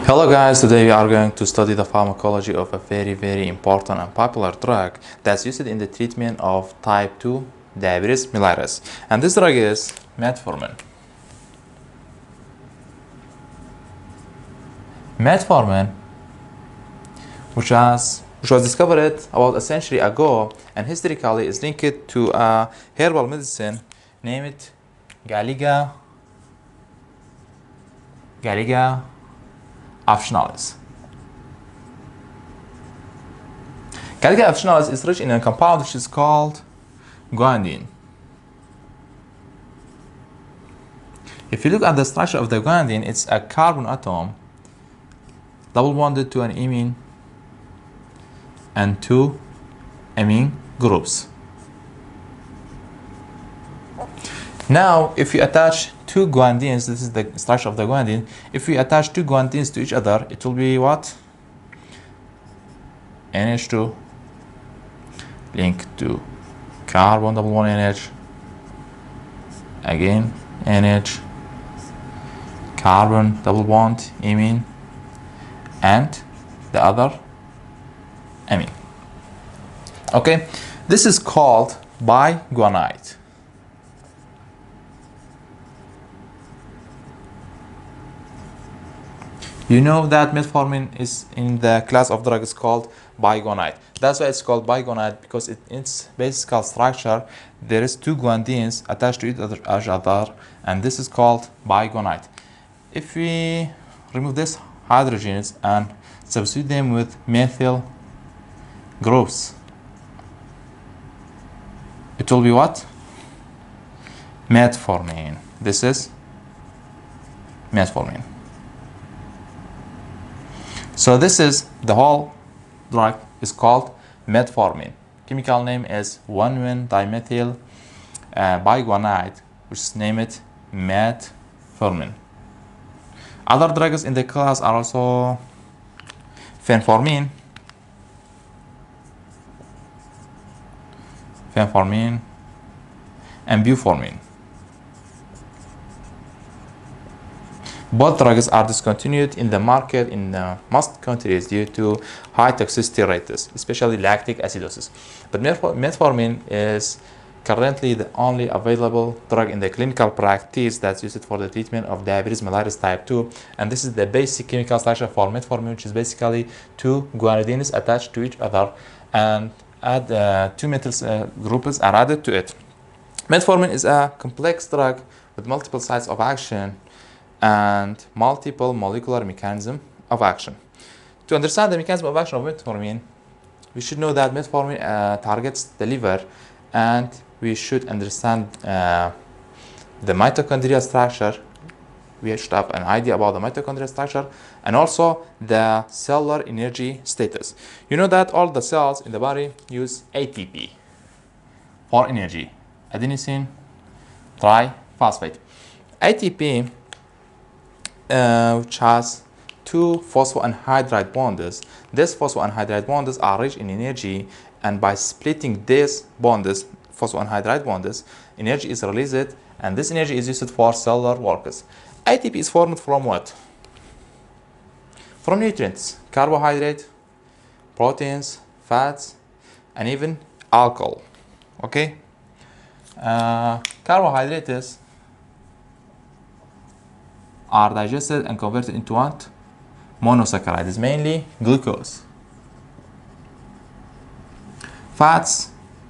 Hello guys, today we are going to study the pharmacology of a very important and popular drug that's used in the treatment of type 2 diabetes mellitus. And this drug is metformin. Metformin, which was discovered about a century ago and historically is linked to a herbal medicine named Garlica officinalis. Garlica officinalis is rich in a compound which is called guanidine. If you look at the structure of the guanidine, it's a carbon atom double bonded to an imine and two amine groups. Now, if you attach two guanidines, this is the structure of the guanidine. If we attach two guanidines to each other, it will be what? NH2 linked to carbon double bond NH, again NH, carbon double bond imine, and the other amine. Okay, this is called biguanide. You know that metformin is in the class of drugs called biguanide. That's why it's called biguanide, because in its basic structure there is two guanidines attached to each other, and this is called biguanide. If we remove these hydrogens and substitute them with methyl groups, it will be what? Metformin. This is metformin. So this is the whole drug is called metformin. Chemical name is 1,1-dimethyl biguanide, which is named metformin. Other drugs in the class are also fenformin, and buformin. Both drugs are discontinued in the market in most countries due to high toxicity rates, especially lactic acidosis. But metformin is currently the only available drug in the clinical practice that's used for the treatment of diabetes mellitus type 2. And this is the basic chemical structure for metformin, which is basically two guanidines attached to each other, and add two methyl groups are added to it. Metformin is a complex drug with multiple sites of action and multiple molecular mechanism of action. To understand the mechanism of action of metformin, we should know that metformin targets the liver, and we should understand the mitochondrial structure. We should have an idea about the mitochondrial structure and also the cellular energy status. You know that all the cells in the body use ATP for energy, adenosine triphosphate. ATP, which has two phosphoanhydride bonds. These phosphoanhydride bonds are rich in energy, and by splitting these bonds, phosphoanhydride bonds, energy is released, and this energy is used for cellular works. ATP is formed from what? From nutrients, carbohydrate, proteins, fats, and even alcohol. Okay? Carbohydrates are digested and converted into what? Monosaccharides, mainly glucose. Fats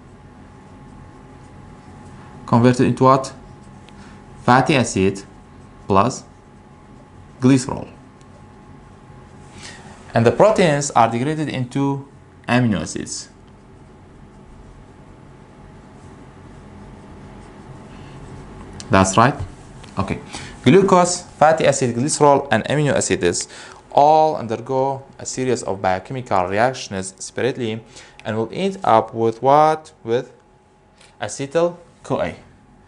converted into what? Fatty acid plus glycerol. And the proteins are degraded into amino acids. That's right. Okay. Glucose, fatty acid, glycerol, and amino acids all undergo a series of biochemical reactions separately and will end up with what? With acetyl-CoA.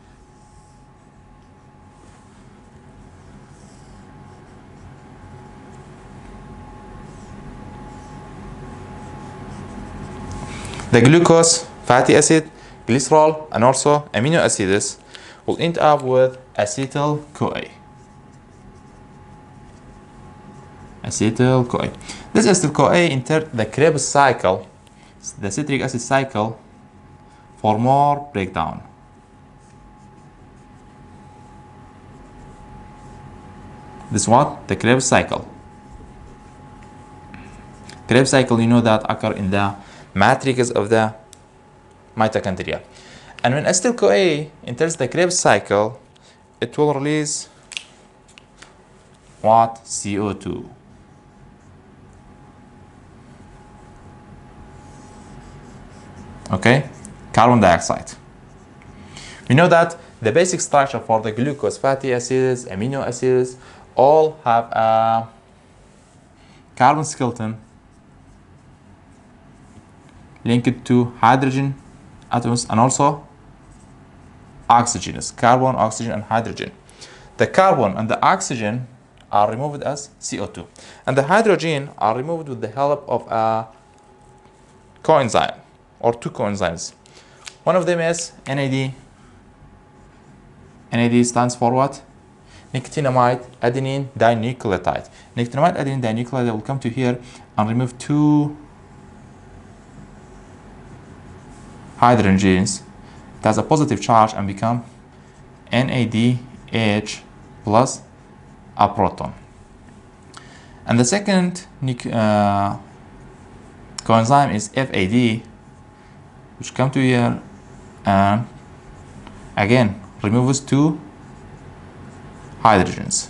The glucose, fatty acid, glycerol, and also amino acids will end up with acetyl-CoA. acetyl-CoA. This acetyl-CoA enters the Krebs cycle, the citric acid cycle, for more breakdown. This is what? The Krebs cycle. Krebs cycle, you know, that occur in the matrix of the mitochondria. And when acetyl-CoA enters the Krebs cycle, it will release what? CO2. Okay, carbon dioxide. We know that the basic structure for the glucose, fatty acids, amino acids, all have a carbon skeleton linked to hydrogen atoms and also oxygens, carbon, oxygen, and hydrogen. The carbon and the oxygen are removed as CO2, and the hydrogen are removed with the help of a coenzyme or two coenzymes. One of them is NAD. NAD stands for what? Nicotinamide adenine dinucleotide. Nicotinamide adenine dinucleotide will come to here and remove two hydrogens. It has a positive charge and become NADH plus a proton. And the second coenzyme is FAD, which come to here and again removes two hydrogens.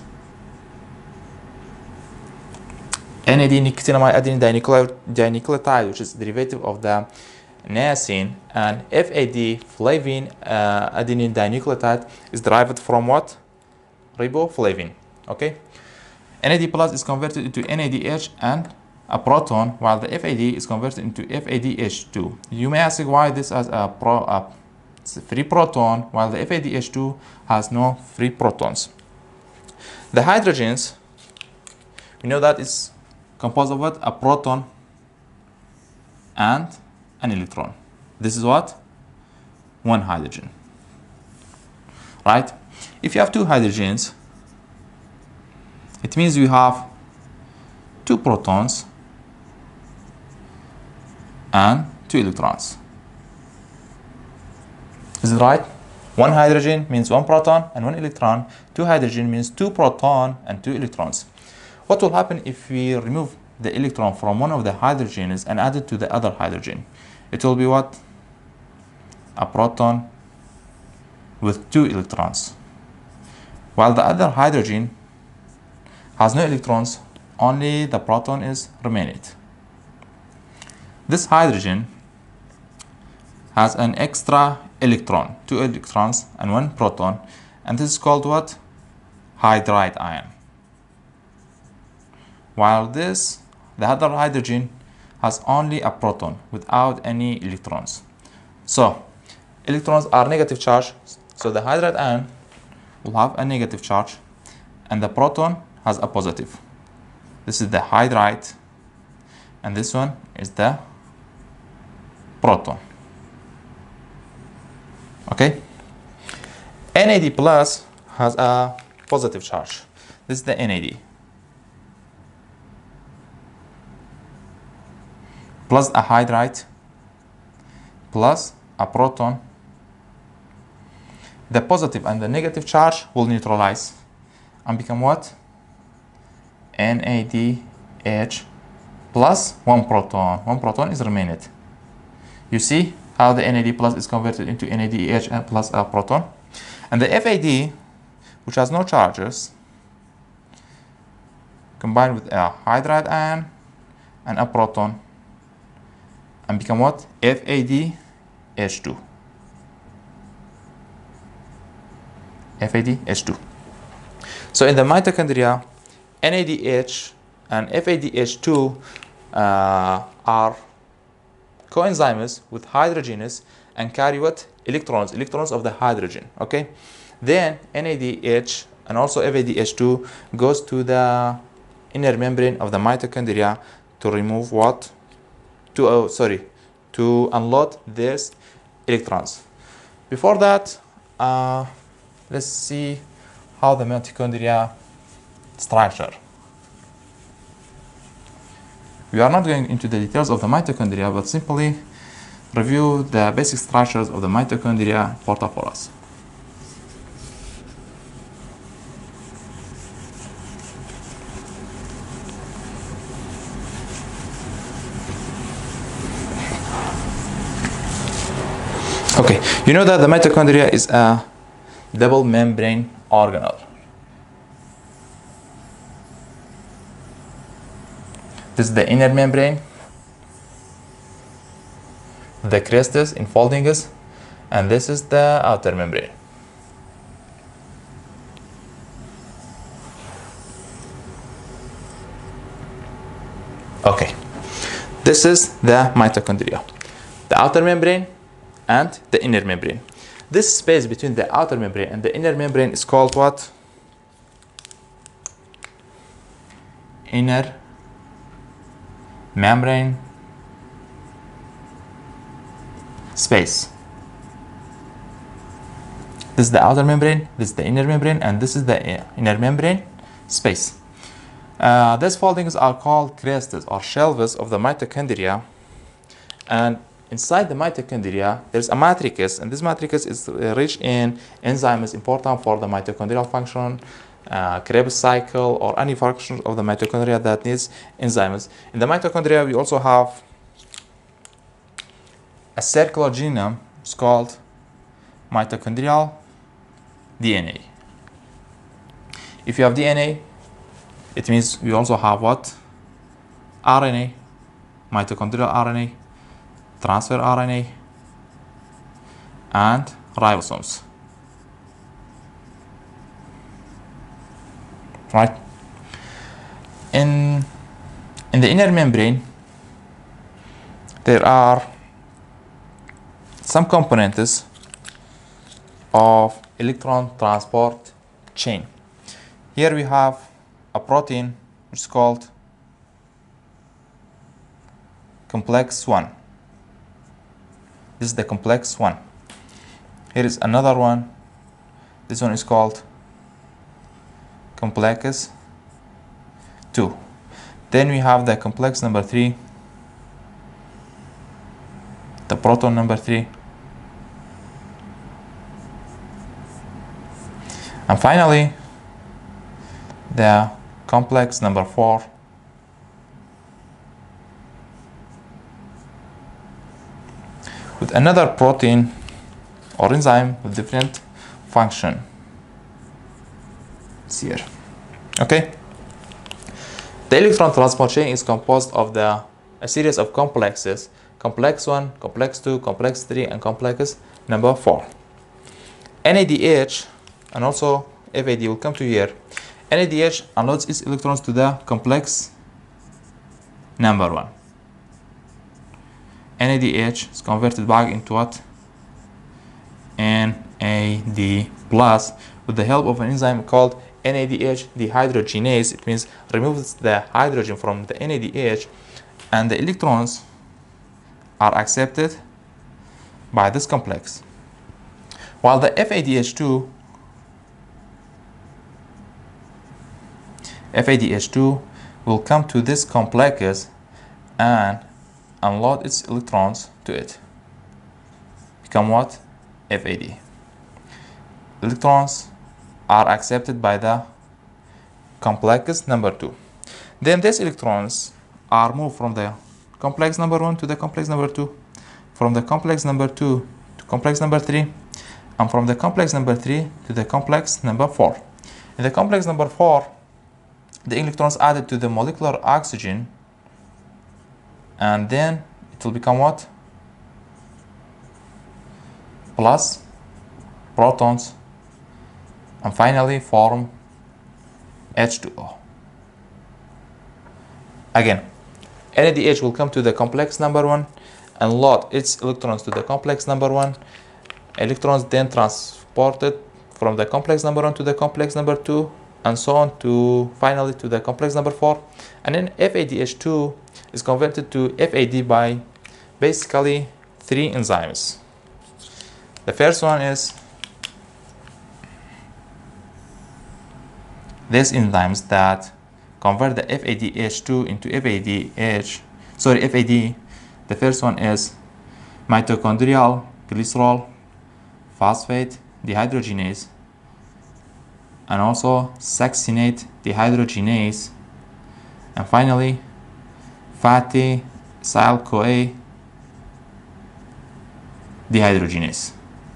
NAD nicotinamide adenine dinucleotide, which is derivative of the niacin, and FAD flavin adenine dinucleotide is derived from what? Riboflavin. Okay, NAD plus is converted into NADH and a proton, while the FAD is converted into FADH2. You may ask why this has a free proton while the FADH2 has no free protons. The hydrogens, we know that it's composed of what? A proton and an electron. This is what? One hydrogen. Right? If you have two hydrogens, it means you have two protons and two electrons. Is it right? One hydrogen means one proton and one electron. Two hydrogen means two proton and two electrons. What will happen if we remove the electron from one of the hydrogens and add it to the other hydrogen? It will be what? A proton with two electrons. While the other hydrogen has no electrons, only the proton is remaining. This hydrogen has an extra electron, two electrons and one proton, and this is called what? Hydride ion. While this, the other hydrogen has only a proton without any electrons. So electrons are negative charge, so the hydride ion will have a negative charge and the proton has a positive. This is the hydride and this one is the proton. Okay, NAD plus has a positive charge. This is the NAD plus a hydride plus a proton. The positive and the negative charge will neutralize and become what? NADH plus one proton. One proton is remaining. You see how the NAD plus is converted into NADH plus a proton? And the FAD, which has no charges, combined with a hydride ion and a proton and become what? FADH2. FADH2. So in the mitochondria, NADH and FADH2 are coenzymes with hydrogens and carry what? Electrons, electrons of the hydrogen. Okay, then NADH and also FADH2 goes to the inner membrane of the mitochondria to remove what? To unload these electrons. Before that, let's see how the mitochondria structure. We are not going into the details of the mitochondria, but simply review the basic structures of the mitochondria important for us. Okay, you know that the mitochondria is a double membrane organelle. This is the inner membrane, the crest enfolding us, and this is the outer membrane. Okay, this is the mitochondria, the outer membrane and the inner membrane. This space between the outer membrane and the inner membrane is called what? Inner membrane space. This is the outer membrane, this is the inner membrane, and this is the inner membrane space. These foldings are called crests or shelves of the mitochondria, and inside the mitochondria there's a matrix, and this matrix is rich in enzymes important for the mitochondrial function, Krebs cycle, or any function of the mitochondria that needs enzymes. In the mitochondria we also have a circular genome. It's called mitochondrial DNA. If you have DNA, it means we also have what? RNA, mitochondrial RNA, transfer RNA, and ribosomes. Right? In the inner membrane, there are some components of electron transport chain. Here we have a protein which is called complex 1. This is the complex 1. Here is another one. This one is called complex 2. Then we have the complex number 3, the proton number 3. And finally, the complex number 4. With another protein or enzyme with different function. It's here. Okay? The electron transport chain is composed of a series of complexes: complex 1, complex 2, complex 3, and complex number 4. NADH and also FAD will come to here. NADH unloads its electrons to the complex number 1. NADH is converted back into what? NAD plus with the help of an enzyme called NADH dehydrogenase. It means removes the hydrogen from the NADH, and the electrons are accepted by this complex. While the FADH2 will come to this complex and unload its electrons to it. Become what? FAD. Electrons are accepted by the complex number 2. Then these electrons are moved from the complex number 1 to the complex number 2, from the complex number 2 to complex number 3, and from the complex number 3 to the complex number 4. In the complex number 4, the electrons added to the molecular oxygen, and then it will become what? Plus protons, and finally form H2O. Again, NADH will come to the complex number 1 and load its electrons to the complex number 1. Electrons then transported from the complex number 1 to the complex number 2, and so on to finally to the complex number 4. And then FADH2 is converted to FAD by basically 3 enzymes. The first one is these enzymes that convert the FADH2 into FADH, sorry, FAD. The first one is mitochondrial glycerol phosphate dehydrogenase, and also succinate dehydrogenase, and finally fatty acyl-CoA dehydrogenase.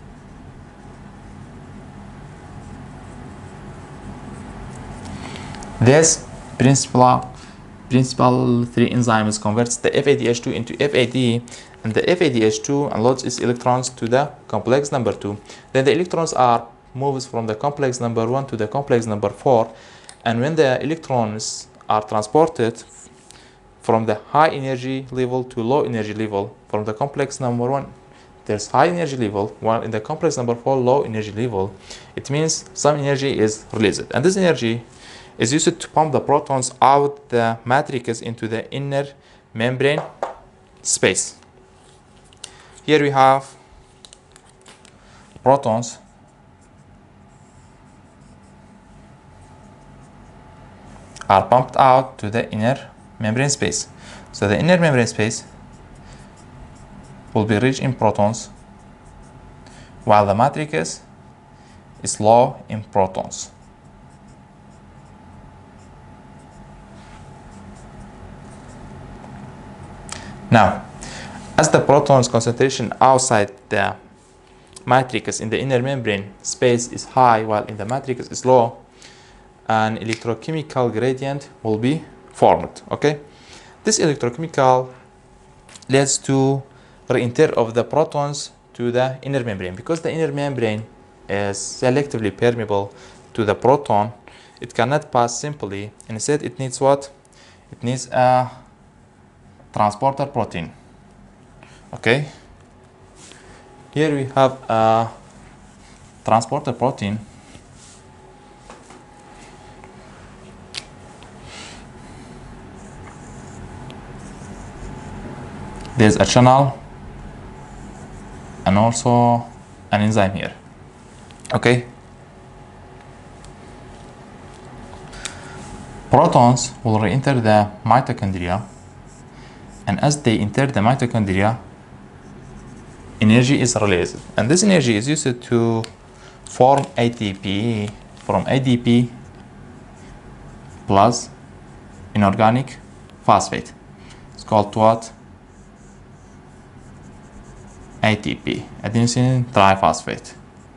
This principal three enzymes converts the FADH2 into FAD, and the FADH2 unloads its electrons to the complex number 2. Then the electrons are moves from the complex number 1 to the complex number 4, and when the electrons are transported from the high energy level to low energy level, from the complex number 1 there's high energy level, while in the complex number 4 low energy level, it means some energy is released, and this energy is used to pump the protons out the matrices into the inner membrane space. Here we have protons are pumped out to the inner membrane space. So the inner membrane space will be rich in protons, while the matrix is low in protons. Now, as the proton's concentration outside the matrix in the inner membrane space is high, while in the matrix is low, an electrochemical gradient will be formed. Okay, this electrochemical leads to re-enter of the protons to the inner membrane. Because the inner membrane is selectively permeable to the proton, it cannot pass simply. Instead, it needs what? It needs a transporter protein. Okay, here we have a transporter protein. There's a channel and also an enzyme here. Okay, protons will re-enter the mitochondria, and as they enter the mitochondria, energy is released, and this energy is used to form ATP from ADP plus inorganic phosphate. It's called what? ATP, adenosine triphosphate.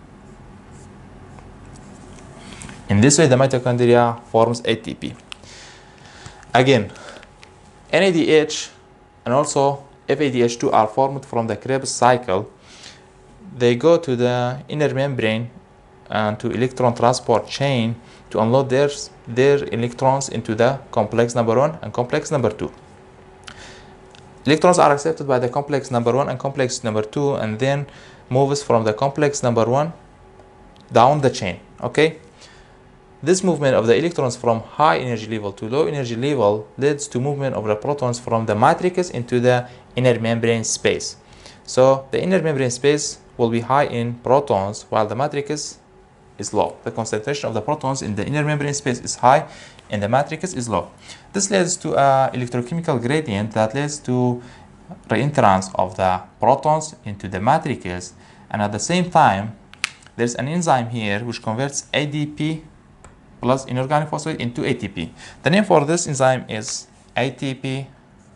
In this way, the mitochondria forms ATP. Again, NADH and also FADH2 are formed from the Krebs cycle. They go to the inner membrane and to electron transport chain to unload their electrons into the complex number 1 and complex number 2. Electrons are accepted by the complex number 1 and complex number 2, and then moves from the complex number 1 down the chain. Okay, this movement of the electrons from high energy level to low energy level leads to movement of the protons from the matrices into the inner membrane space. So the inner membrane space will be high in protons, while the matrix is low. The concentration of the protons in the inner membrane space is high and the matrix is low. This leads to an electrochemical gradient that leads to reentrance of the protons into the matrices, and at the same time there's an enzyme here which converts ADP plus inorganic phosphate into ATP. The name for this enzyme is ATP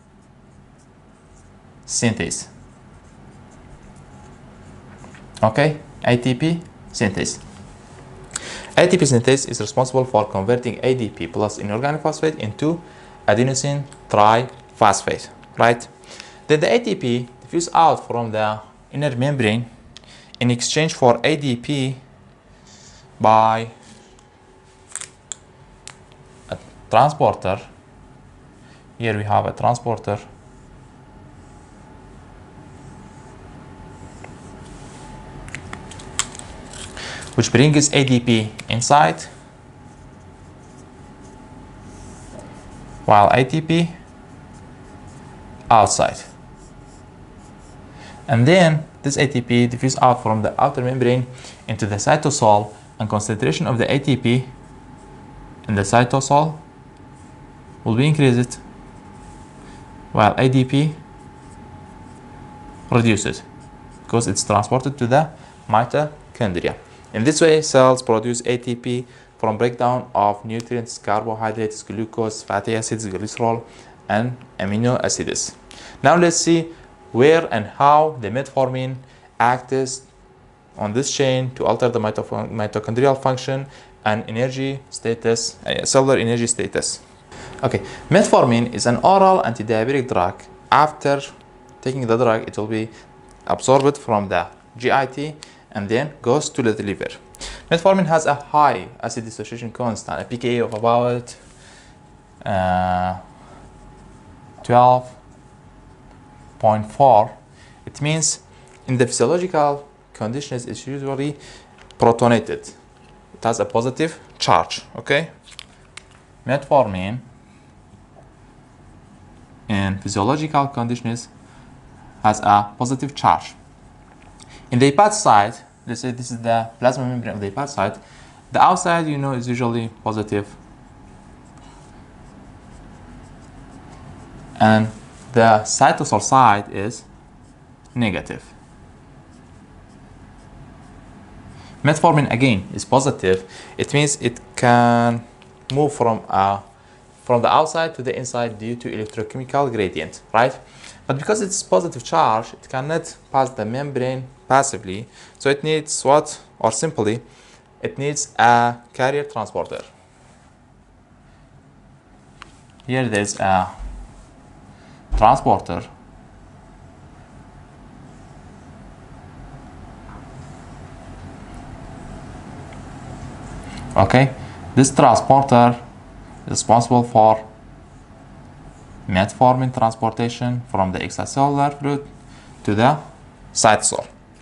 synthase. Okay, ATP synthase. ATP synthase is responsible for converting ADP plus inorganic phosphate into adenosine triphosphate, right? Then the ATP diffuses out from the inner membrane in exchange for ADP by a transporter. Here we have a transporter which brings ADP inside, while ATP outside. And then this ATP diffuses out from the outer membrane into the cytosol, and concentration of the ATP in the cytosol will be increased while ADP reduces because it's transported to the mitochondria. In this way, cells produce ATP from breakdown of nutrients, carbohydrates, glucose, fatty acids, glycerol, and amino acids. Now let's see where and how the metformin acts on this chain to alter the mitochondrial function and energy status, cellular energy status. Okay, metformin is an oral antidiabetic drug. After taking the drug, it will be absorbed from the GIT and then goes to the liver. Metformin has a high acid dissociation constant, a pKa of about 12.4. It means in the physiological conditions it's usually protonated. It has a positive charge. Okay, metformin in physiological conditions has a positive charge. In the hepatocyte, let's say this is the plasma membrane of the hepatocyte, the outside, is usually positive, and the cytosol side is negative. Metformin again is positive. It means it can move from the outside to the inside due to electrochemical gradient, right? But because it's positive charge, it cannot pass the membrane passively. So it needs what? Or simply, it needs a carrier transporter. Here there's a transporter. Okay, this transporter is responsible for metformin transportation from the extracellular fluid to the cytosol.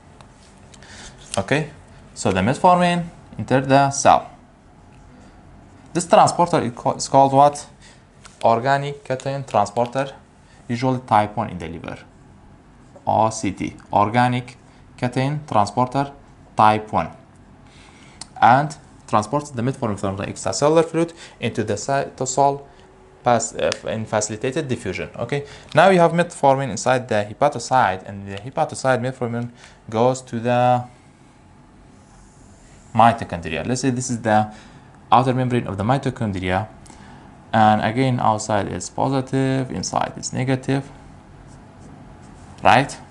Okay, so the metformin entered the cell. This transporter is called what? Organic cation transporter, usually type 1 in the liver. OCT, organic cation transporter type 1. And transports the metformin from the extracellular fluid into the cytosol in facilitated diffusion. Okay, now you have metformin inside the hepatocyte, and the hepatocyte metformin goes to the mitochondria. Let's say this is the outer membrane of the mitochondria, and again outside is positive, inside is negative, right?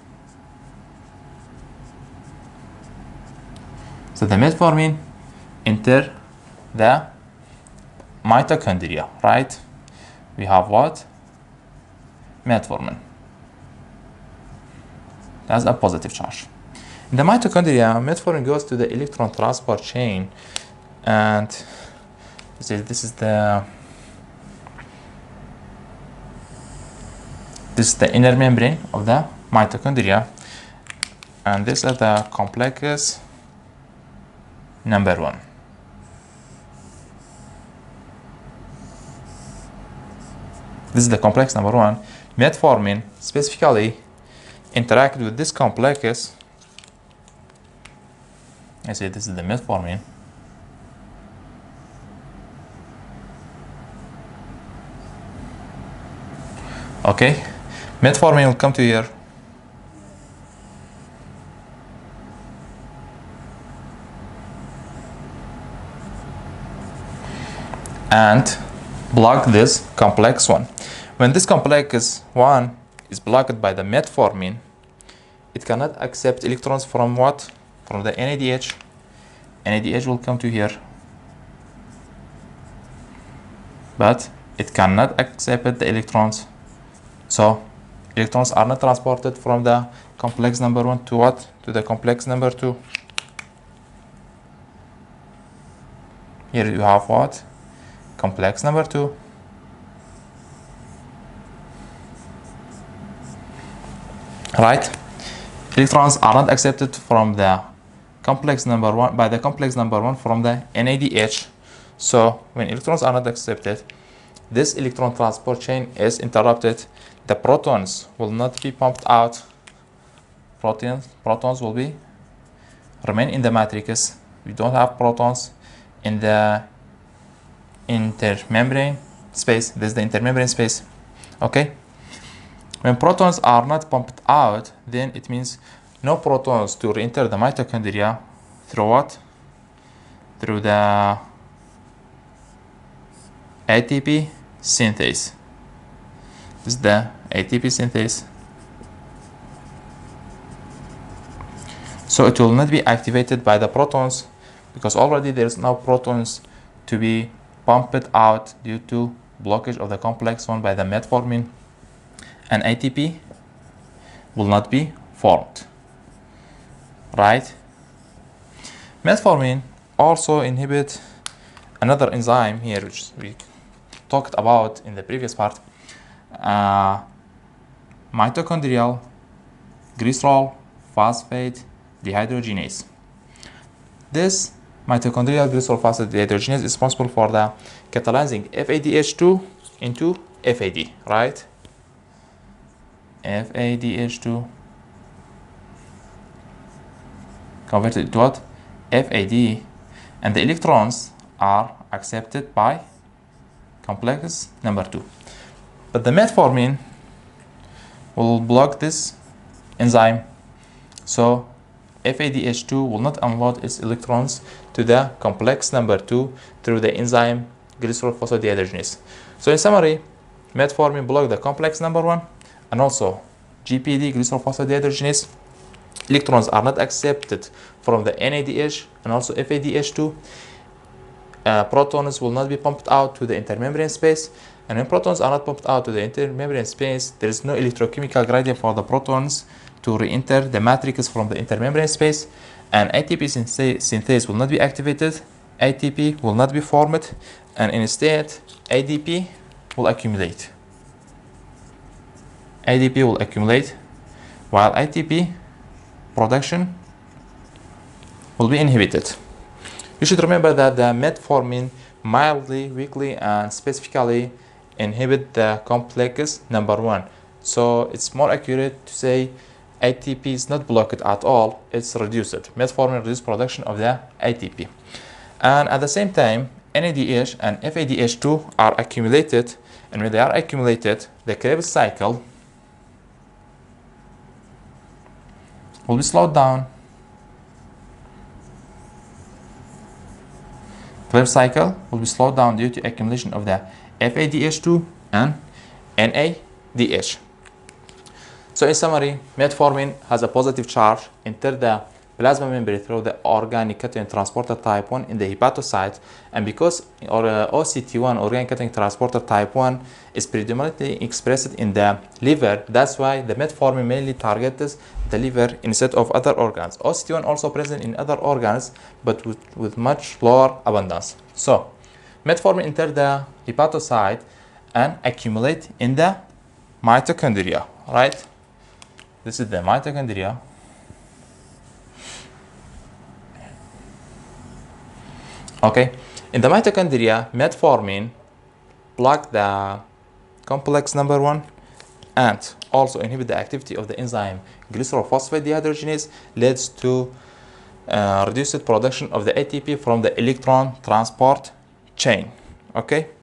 So the metformin enter the mitochondria, right? We have what? Metformin. That's a positive charge. In the mitochondria, metformin goes to the electron transport chain, and this is the inner membrane of the mitochondria, and this is the complex number 1. This is the complex number 1. Metformin specifically interacts with this complex. I say this is the metformin. Okay, metformin will come to here. And block this complex 1. When this complex 1 is blocked by the metformin, it cannot accept electrons from what? From the NADH. NADH will come to here, but it cannot accept the electrons. So electrons are not transported from the complex number 1 to what? To the complex number 2. Here you have what? Complex number 2. Right? Electrons are not accepted from the complex number 1 by the complex number 1 from the NADH. So when electrons are not accepted, this electron transport chain is interrupted. The protons will not be pumped out. Protons will remain in the matrix. We don't have protons in the intermembrane space. This is the intermembrane space. Okay. When protons are not pumped out, then it means no protons to re-enter the mitochondria through what? Through the ATP synthase. This is the ATP synthase. So it will not be activated by the protons because already there is no protons to be pumped out due to blockage of the complex 1 by the metformin, and ATP will not be formed, right? Metformin also inhibit another enzyme here, which we talked about in the previous part, mitochondrial glycerol phosphate dehydrogenase. This mitochondrial glycerol phosphate dehydrogenase is responsible for the catalyzing FADH2 into FAD, right? FADH2 converted to what? FAD, and the electrons are accepted by complex number 2. But the metformin will block this enzyme, so FADH2 will not unload its electrons to the complex number 2 through the enzyme glycerol phosphodehydrogenase. So in summary, metformin block the complex number 1 and also GPD, glycerol phosphodehydrogenase. Electrons are not accepted from the NADH and also FADH2. Protons will not be pumped out to the intermembrane space, and when protons are not pumped out to the intermembrane space, there is no electrochemical gradient for the protons to re-enter the matrix from the intermembrane space, and ATP synthase will not be activated, ATP will not be formed, and instead ADP will accumulate. ADP will accumulate while ATP production will be inhibited. You should remember that the metformin mildly, weakly, and specifically inhibit the complex number 1. So it's more accurate to say ATP is not blocked at all, it's reduced. Metformin reduces production of the ATP. And at the same time, NADH and FADH2 are accumulated, and when they are accumulated, the Krebs cycle will be slowed down. Krebs cycle will be slowed down due to accumulation of the FADH2 and NADH. So in summary, metformin has a positive charge, enter the plasma membrane through the organic cation transporter type 1 in the hepatocyte, and because OCT1, organic cation transporter type 1, is predominantly expressed in the liver, that's why the metformin mainly targets the liver instead of other organs. OCT1 also present in other organs, but with much lower abundance. So metformin enter the hepatocyte and accumulate in the mitochondria, right? This is the mitochondria. Okay, in the mitochondria, metformin block the complex number 1 and also inhibit the activity of the enzyme glycerol phosphate dehydrogenase, leads to reduced production of the ATP from the electron transport chain. Okay,